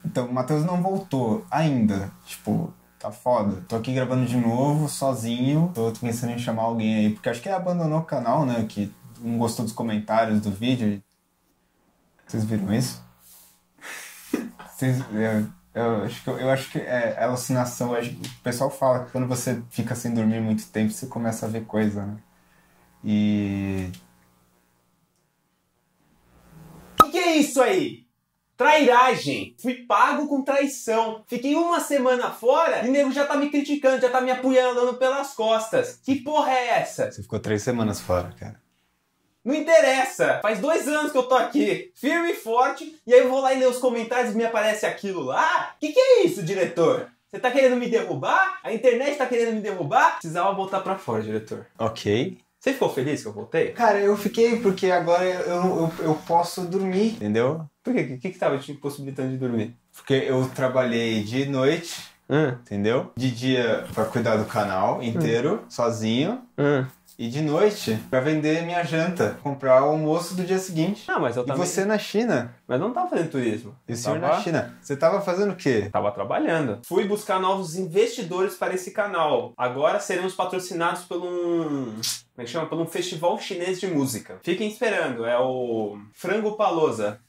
Então, o Matheus não voltou ainda. Tipo, tá foda. Tô aqui gravando de novo, sozinho. Tô pensando em chamar alguém aí, porque acho que ele abandonou o canal, né? Que não gostou dos comentários do vídeo. Vocês viram isso? Eu acho que é alucinação. O pessoal fala que quando você fica sem dormir muito tempo, você começa a ver coisa, né? E... Que é isso aí? Trairagem! Fui pago com traição. Fiquei uma semana fora e o nego já tá me criticando, já tá me apunhalando pelas costas. Que porra é essa? Você ficou 3 semanas fora, cara. Não interessa! Faz 2 anos que eu tô aqui, firme e forte, e aí eu vou lá e ler os comentários e me aparece aquilo lá. Que é isso, diretor? Você tá querendo me derrubar? A internet tá querendo me derrubar? Precisava voltar pra fora, diretor. Ok. Você ficou feliz que eu voltei? Cara, eu fiquei porque agora eu posso dormir, entendeu? Por quê? O que tava te impossibilitando de dormir? Porque eu trabalhei de noite, entendeu? De dia pra cuidar do canal inteiro, sozinho. E de noite pra vender minha janta, comprar o almoço do dia seguinte. Ah, mas eu também... E você na China? Mas não tava fazendo turismo. E o senhor na China? Você tava fazendo o quê? Tava trabalhando. Fui buscar novos investidores para esse canal. Agora seremos patrocinados por um... Como é que chama? Por um festival chinês de música. Fiquem esperando, é o Frango Palosa.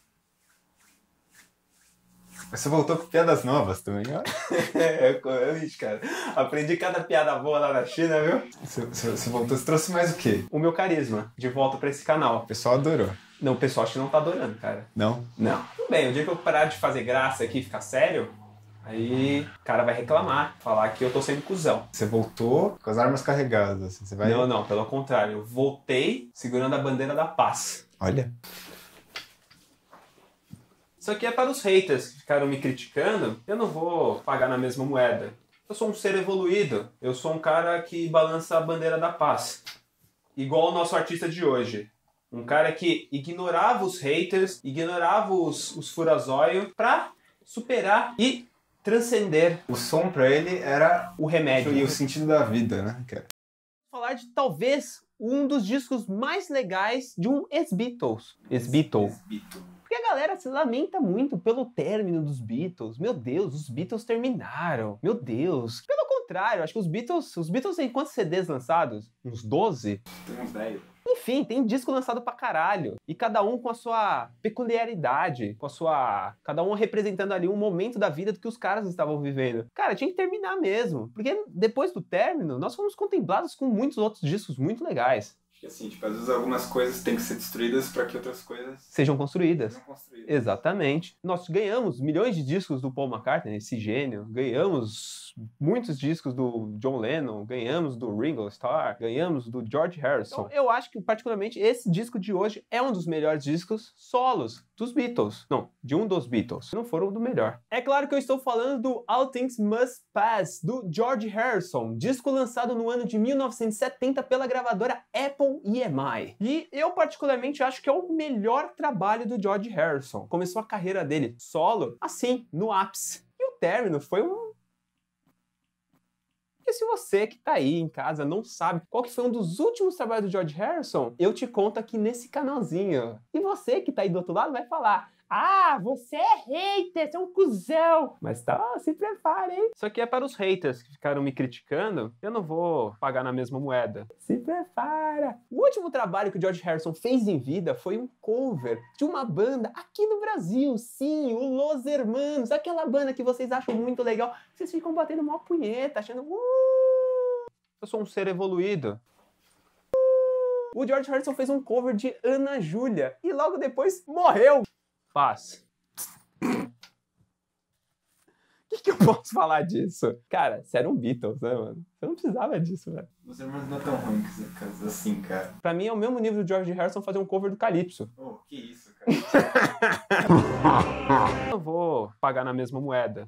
Você voltou com piadas novas também, ó. Cara, aprendi cada piada boa lá na China, viu? Você voltou, você trouxe mais o quê? O meu carisma, de volta pra esse canal. O pessoal adorou. Não, o pessoal acho que não tá adorando, cara. Não? Não. Tudo bem, o dia que eu parar de fazer graça aqui e ficar sério, aí o cara vai reclamar, falar que eu tô sendo cuzão. Você voltou com as armas carregadas, assim, você vai... Não, pelo contrário. Eu voltei segurando a bandeira da paz. Olha... Isso aqui é para os haters que ficaram me criticando. Eu não vou pagar na mesma moeda. Eu sou um ser evoluído. Eu sou um cara que balança a bandeira da paz. Igual o nosso artista de hoje. Um cara que ignorava os haters, ignorava os furazóio pra superar e transcender. O som pra ele era o remédio. E o sentido da vida, né, cara? Vou falar de talvez um dos discos mais legais de um ex-Beatles. Ex-Beatle. Porque a galera se lamenta muito pelo término dos Beatles. Meu Deus, os Beatles terminaram. Meu Deus. Pelo contrário, acho que os Beatles têm quantos CDs lançados? Uns 12? Tem uns 10. Enfim, tem disco lançado pra caralho. E cada um com a sua peculiaridade, cada um representando ali um momento da vida do que os caras estavam vivendo. Cara, tinha que terminar mesmo. Porque depois do término, nós fomos contemplados com muitos outros discos muito legais. Assim, tipo, às vezes algumas coisas têm que ser destruídas para que outras coisas sejam construídas. Exatamente. Nós ganhamos milhões de discos do Paul McCartney, esse gênio. Ganhamos muitos discos do John Lennon. Ganhamos do Ringo Starr. Ganhamos do George Harrison. Então, eu acho que, particularmente, esse disco de hoje é um dos melhores discos solos dos Beatles. Não, de um dos Beatles. Não foram do melhor. É claro que eu estou falando do All Things Must Pass, do George Harrison. Disco lançado no ano de 1970 pela gravadora Apple EMI. E eu particularmente acho que é o melhor trabalho do George Harrison. Começou a carreira dele solo, assim, no ápice. E o término foi um... E se você que tá aí em casa não sabe qual que foi um dos últimos trabalhos do George Harrison, eu te conto aqui nesse canalzinho. E você que tá aí do outro lado vai falar: ah, você é hater, você é um cuzão. Mas tá, se prepare, hein? Isso aqui é para os haters que ficaram me criticando. Eu não vou pagar na mesma moeda. Se prepara. O último trabalho que o George Harrison fez em vida foi um cover de uma banda aqui no Brasil. Sim, o Los Hermanos. Aquela banda que vocês acham muito legal. Vocês ficam batendo mó punheta, achando... eu sou um ser evoluído. O George Harrison fez um cover de Ana Júlia. E logo depois morreu. Paz. O que eu posso falar disso? Cara, você era um Beatles, né, mano? Você não precisava disso, velho. Os irmãos não é tão ruins assim, cara. Pra mim é o mesmo nível do George Harrison fazer um cover do Calypso. Oh, que isso, cara. Eu não vou pagar na mesma moeda.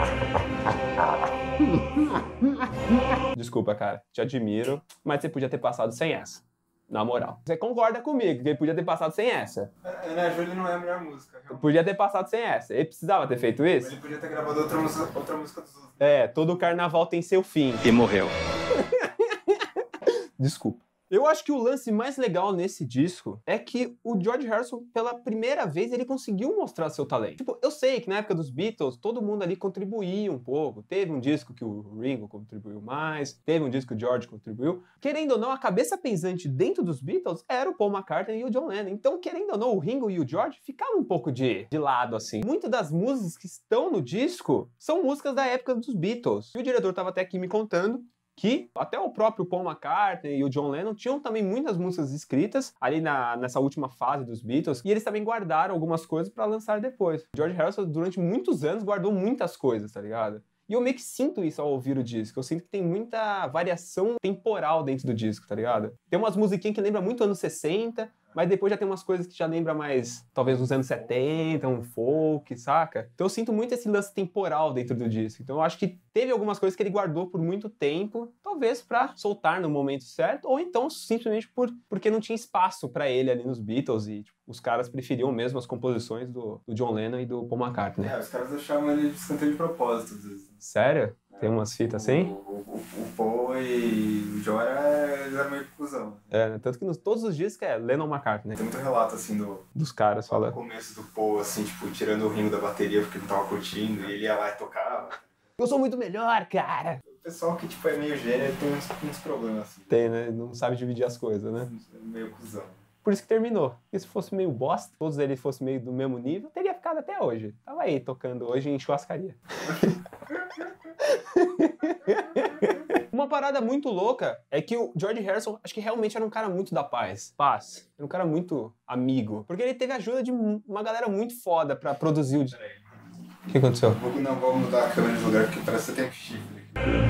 Desculpa, cara. Te admiro, mas você podia ter passado sem essa. Na moral. Você concorda comigo que ele podia ter passado sem essa? Ana Júlia não é a melhor música, realmente. Podia ter passado sem essa. Ele precisava ter feito isso? Ele podia ter gravado outra música dos outros. É, todo carnaval tem seu fim. E morreu. Desculpa. Eu acho que o lance mais legal nesse disco é que o George Harrison, pela primeira vez, ele conseguiu mostrar seu talento. Tipo, eu sei que na época dos Beatles, todo mundo ali contribuía um pouco. Teve um disco que o Ringo contribuiu mais, teve um disco que o George contribuiu. Querendo ou não, a cabeça pensante dentro dos Beatles era o Paul McCartney e o John Lennon. Então, querendo ou não, o Ringo e o George ficavam um pouco de lado, assim. Muitas das músicas que estão no disco são músicas da época dos Beatles. E o diretor estava até aqui me contando que até o próprio Paul McCartney e o John Lennon tinham também muitas músicas escritas ali nessa última fase dos Beatles, e eles também guardaram algumas coisas para lançar depois. George Harrison, durante muitos anos, guardou muitas coisas, tá ligado? E eu meio que sinto isso ao ouvir o disco. Eu sinto que tem muita variação temporal dentro do disco, tá ligado? Tem umas musiquinhas que lembram muito anos 60, mas depois já tem umas coisas que já lembram mais, talvez, uns anos 70, um folk, saca? Então eu sinto muito esse lance temporal dentro do disco. Então eu acho que teve algumas coisas que ele guardou por muito tempo, talvez pra soltar no momento certo, ou então simplesmente porque não tinha espaço pra ele ali nos Beatles e tipo, os caras preferiam mesmo as composições do John Lennon e do Paul McCartney. Os caras achavam ele de escanteio de propósito, às vezes. Sério? Tem umas fitas assim? O Paul e o John eram meio cuzão. Né? Tanto que todos os discos é Lennon-McCartney. Tem muito relato, assim, dos caras falando. No começo do Paul, assim, tipo, tirando o Ringo da bateria porque não tava curtindo, e ele ia lá e tocava. Eu sou muito melhor, cara! O pessoal que, tipo, é meio gênio tem uns problemas, assim. Tem, né? Não sabe dividir as coisas, né? Meio cuzão. Por isso que terminou. Porque se fosse meio bosta, todos eles fossem meio do mesmo nível, teria ficado até hoje. Tava aí tocando hoje em churrascaria. Uma parada muito louca é que o George Harrison, acho que realmente era um cara muito da paz. Era um cara muito amigo. Porque ele teve a ajuda de uma galera muito foda pra produzir o... O que aconteceu? Vamos mudar a câmera de lugar porque parece que você tem um chifre.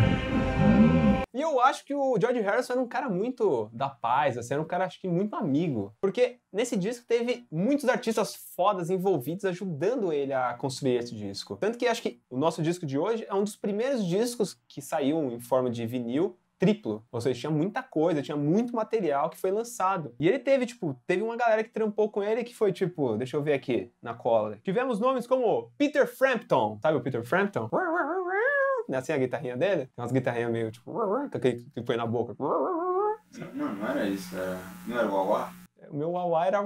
E eu acho que o George Harrison era um cara muito da paz, assim, era um cara, acho que, muito amigo. Porque nesse disco teve muitos artistas fodas envolvidos ajudando ele a construir esse disco. Tanto que acho que o nosso disco de hoje é um dos primeiros discos que saiu em forma de vinil triplo. Ou seja, tinha muita coisa, tinha muito material que foi lançado. E ele teve uma galera que trampou com ele que foi, tipo, deixa eu ver aqui, na cola. Tivemos nomes como Peter Frampton, sabe o Peter Frampton? Não é assim a guitarrinha dele? Tem umas guitarrinhas meio, tipo, que põe na boca. Não era isso. Não era o Wah-Wah? O meu Wah-Wah era...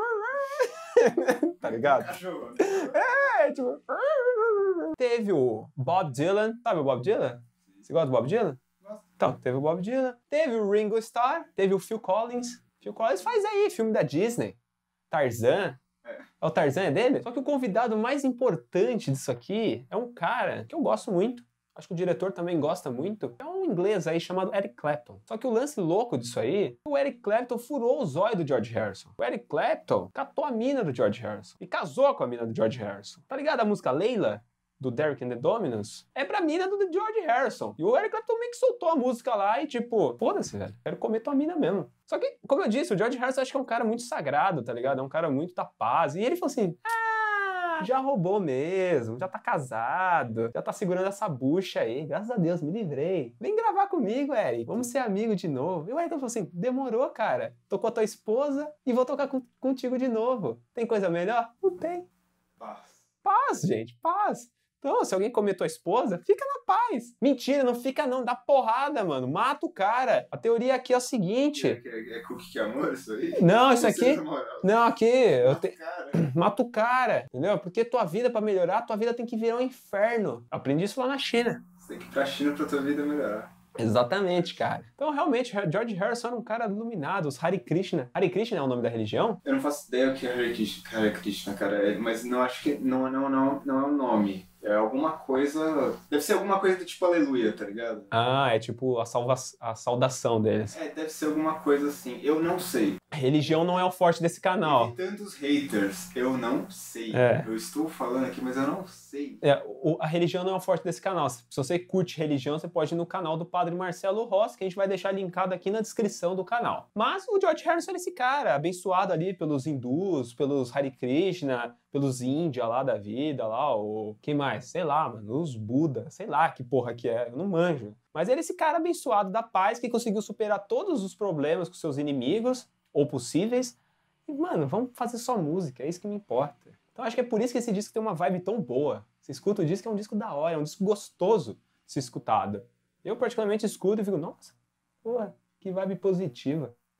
Tá ligado? Cachorro. Tipo... Teve o Bob Dylan. Sabe o Bob Dylan? Você gosta do Bob Dylan? Gosto. Então, teve o Bob Dylan. Teve o Ringo Starr. Teve o Phil Collins. Phil Collins faz aí filme da Disney. Tarzan. É o Tarzan é dele? Só que o convidado mais importante disso aqui é um cara que eu gosto muito. Acho que o diretor também gosta muito. É um inglês aí chamado Eric Clapton. Só que o lance louco disso aí, o Eric Clapton furou o zóio do George Harrison. O Eric Clapton catou a mina do George Harrison. E casou com a mina do George Harrison. Tá ligado a música Layla? Do Derek and the Dominos? É pra mina do George Harrison. E o Eric Clapton meio que soltou a música lá e tipo, foda-se, velho. Quero comer tua mina mesmo. Só que, como eu disse, o George Harrison acho que é um cara muito sagrado, tá ligado? É um cara muito da paz. E ele falou assim... Já roubou mesmo, já tá casado, já tá segurando essa bucha aí. Graças a Deus, me livrei. Vem gravar comigo, Eric. Vamos ser amigos de novo. E o Eric falou assim, demorou, cara. Tô com a tua esposa e vou tocar contigo de novo. Tem coisa melhor? Não tem. Paz, gente, paz. Então, se alguém comer tua esposa, fica na paz. Mentira, não fica não, dá porrada, mano. Mata o cara. A teoria aqui é o seguinte... É cookie que amor isso aí? Não, isso aqui... Não, aqui... Mata o cara, entendeu? Porque tua vida, pra melhorar, tua vida tem que virar um inferno. Eu aprendi isso lá na China. Você tem que ir pra China pra tua vida melhorar. Exatamente, cara. Então, realmente, George Harrison era um cara iluminado. Os Hare Krishna. Hare Krishna é o nome da religião? Eu não faço ideia o que é Hare Krishna, cara. Mas não acho que... Não é o nome. É alguma coisa... Deve ser alguma coisa do tipo aleluia, tá ligado? Ah, é tipo a saudação deles. Deve ser alguma coisa assim. Eu não sei. A religião não é o forte desse canal. Tem tantos haters. Eu não sei. Eu estou falando aqui, mas eu não sei. A religião não é o forte desse canal. Se você curte religião, você pode ir no canal do Padre Marcelo Rossi, que a gente vai deixar linkado aqui na descrição do canal. Mas o George Harrison é esse cara, abençoado ali pelos hindus, pelos Hare Krishna, pelos índia lá da vida, lá, ou quem mais? Sei lá, mano, os Buda, sei lá que porra que é, eu não manjo. Mas ele é esse cara abençoado da paz que conseguiu superar todos os problemas com seus inimigos, ou possíveis, e, mano, vamos fazer só música, é isso que me importa. Então acho que é por isso que esse disco tem uma vibe tão boa. Você escuta o disco, é um disco da hora, é um disco gostoso de ser escutado. Eu particularmente escuto e fico, nossa, porra, que vibe positiva.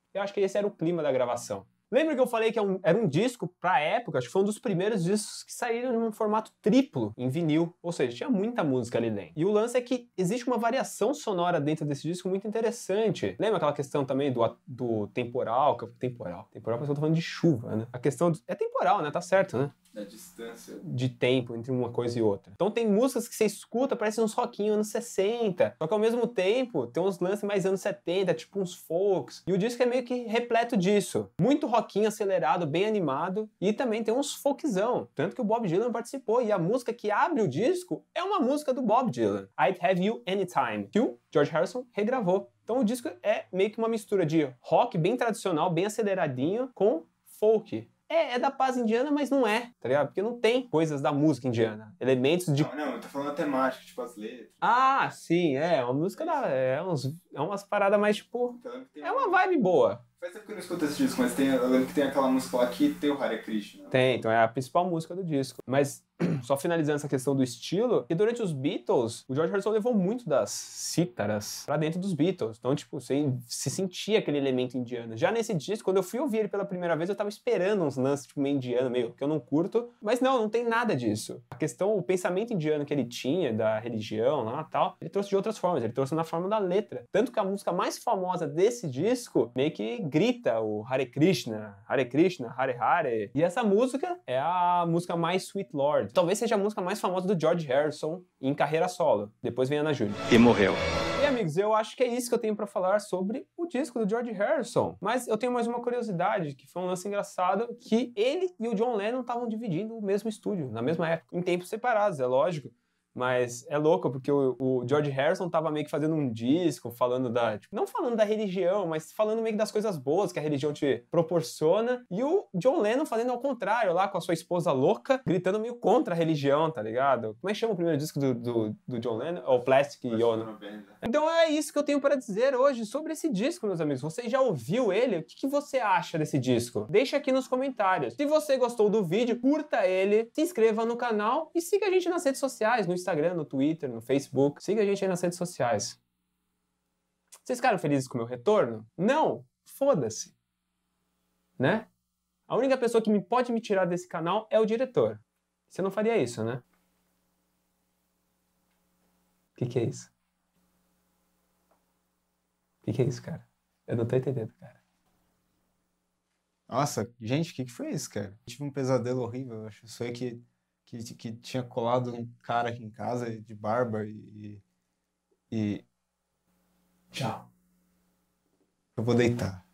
Eu acho que esse era o clima da gravação. Lembra que eu falei que era um disco, pra época, acho que foi um dos primeiros discos que saíram em um formato triplo, em vinil. Ou seja, tinha muita música ali dentro. E o lance é que existe uma variação sonora dentro desse disco muito interessante. Lembra aquela questão também do temporal? Temporal parece que eu tô falando de chuva, né? A questão é temporal, né? Tá certo, né? Da distância. De tempo entre uma coisa e outra. Então tem músicas que você escuta, parecem uns rockinhos anos 60. Só que ao mesmo tempo, tem uns lances mais anos 70, tipo uns folks. E o disco é meio que repleto disso. Muito rockinho acelerado, bem animado. E também tem uns folkzão. Tanto que o Bob Dylan participou. E a música que abre o disco é uma música do Bob Dylan. I'd Have You Anytime, que o George Harrison regravou. Então o disco é meio que uma mistura de rock bem tradicional, bem aceleradinho, com folk. É da paz indiana, mas não é, tá ligado? Porque não tem coisas da música indiana. Elementos de... Não, eu tô falando a temática, tipo as letras. Ah, sim, uma música é umas paradas mais, tipo... É uma vibe boa. Faz tempo que eu não escuto esse disco, mas eu lembro que tem aquela música lá que tem o Hare Krishna. Tem, então é a principal música do disco. Mas, só finalizando essa questão do estilo, que durante os Beatles, o George Harrison levou muito das cítaras pra dentro dos Beatles. Então, tipo, você se sentia aquele elemento indiano. Já nesse disco, quando eu fui ouvir ele pela primeira vez, eu tava esperando uns lances, tipo, meio indiano, meio que eu não curto. Mas não tem nada disso. A questão, o pensamento indiano que ele tinha, da religião lá e tal, ele trouxe de outras formas. Ele trouxe na forma da letra. Tanto que a música mais famosa desse disco, meio que grita o Hare Krishna, Hare Hare. E essa música é a música mais Sweet Lord. Talvez seja a música mais famosa do George Harrison em carreira solo. Depois vem Ana Júlia. E morreu. E amigos, eu acho que é isso que eu tenho pra falar sobre o disco do George Harrison. Mas eu tenho mais uma curiosidade, que foi um lance engraçado, que ele e o John Lennon estavam dividindo o mesmo estúdio, na mesma época, em tempos separados, é lógico. Mas é louco, porque o George Harrison tava meio que fazendo um disco, falando tipo, não falando da religião, mas falando meio que das coisas boas que a religião te proporciona. E o John Lennon fazendo ao contrário, lá com a sua esposa louca, gritando meio contra a religião, tá ligado? Como é que chama o primeiro disco do John Lennon? É o Plastic Ono. Então é isso que eu tenho para dizer hoje sobre esse disco, meus amigos. Você já ouviu ele? O que você acha desse disco? Deixa aqui nos comentários. Se você gostou do vídeo, curta ele, se inscreva no canal e siga a gente nas redes sociais, no Instagram, no Twitter, no Facebook. Siga a gente aí nas redes sociais. Vocês ficaram felizes com o meu retorno? Não! Foda-se. Né? A única pessoa que pode me tirar desse canal é o diretor. Você não faria isso, né? O que é isso? O que é isso, cara? Eu não tô entendendo, cara. Nossa, gente, o que foi isso, cara? Eu tive um pesadelo horrível, eu acho. Isso aí que tinha colado um cara aqui em casa de barba e... Tchau. Eu vou deitar.